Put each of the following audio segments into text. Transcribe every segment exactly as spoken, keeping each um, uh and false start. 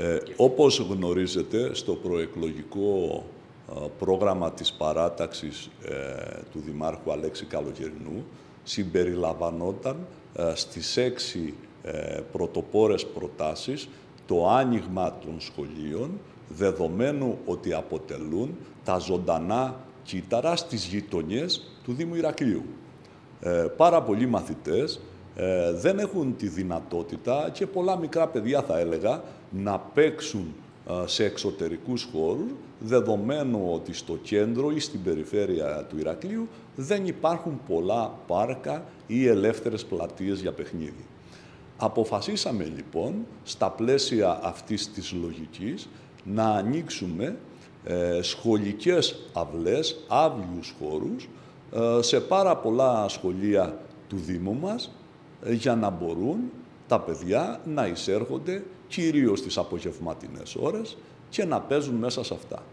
Ε, όπως γνωρίζετε, στο προεκλογικό ε, πρόγραμμα της παράταξης ε, του Δημάρχου Αλέξη Καλογερινού συμπεριλαμβανόταν ε, στις έξι ε, πρωτοπόρες προτάσεις το άνοιγμα των σχολείων, δεδομένου ότι αποτελούν τα ζωντανά κύτταρα στις γειτονιές του Δήμου Ηρακλείου. Ε, πάρα πολλοί μαθητές ε, δεν έχουν τη δυνατότητα και πολλά μικρά παιδιά, θα έλεγα, να παίξουν ε, σε εξωτερικούς χώρους, δεδομένου ότι στο κέντρο ή στην περιφέρεια του Ηρακλείου δεν υπάρχουν πολλά πάρκα ή ελεύθερες πλατείες για παιχνίδι. Αποφασίσαμε λοιπόν, στα πλαίσια αυτής της λογικής, να ανοίξουμε ε, σχολικές αυλές, άδειους χώρους, ε, σε πάρα πολλά σχολεία του Δήμου μας, ε, για να μπορούν τα παιδιά να εισέρχονται κυρίως στις απογευματινές ώρες και να παίζουν μέσα σε αυτά.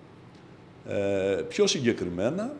Ε, πιο συγκεκριμένα,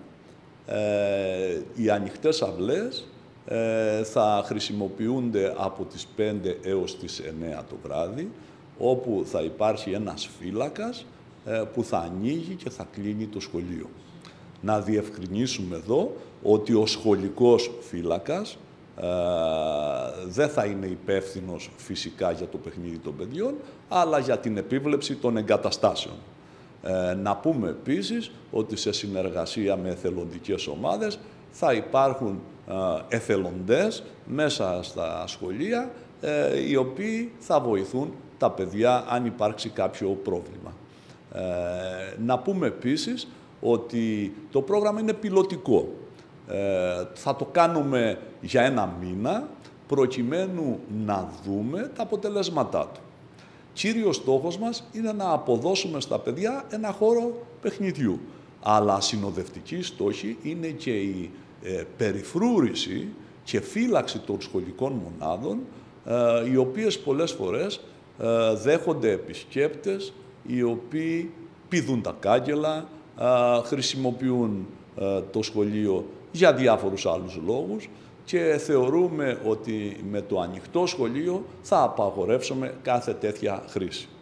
ε, οι ανοιχτές αυλές ε, θα χρησιμοποιούνται από τις πέντε έως τις εννέα το βράδυ, όπου θα υπάρχει ένας φύλακας ε, που θα ανοίγει και θα κλείνει το σχολείο. Να διευκρινίσουμε εδώ ότι ο σχολικός φύλακας ε, δεν θα είναι υπεύθυνος φυσικά για το παιχνίδι των παιδιών, αλλά για την επίβλεψη των εγκαταστάσεων. Ε, να πούμε επίσης ότι σε συνεργασία με εθελοντικές ομάδες θα υπάρχουν ε, εθελοντές μέσα στα σχολεία, ε, οι οποίοι θα βοηθούν τα παιδιά αν υπάρξει κάποιο πρόβλημα. Ε, να πούμε επίσης ότι το πρόγραμμα είναι πιλωτικό. Ε, θα το κάνουμε για ένα μήνα, προκειμένου να δούμε τα αποτελέσματά του. Κύριος στόχος μας είναι να αποδώσουμε στα παιδιά ένα χώρο παιχνιδιού. Αλλά συνοδευτική στόχη είναι και η ε, περιφρούρηση και φύλαξη των σχολικών μονάδων, ε, οι οποίες πολλές φορές ε, δέχονται επισκέπτες, οι οποίοι πηδούν τα κάγκελα, ε, χρησιμοποιούν ε, το σχολείο για διάφορους άλλους λόγους και θεωρούμε ότι με το ανοιχτό σχολείο θα απαγορεύσουμε κάθε τέτοια χρήση.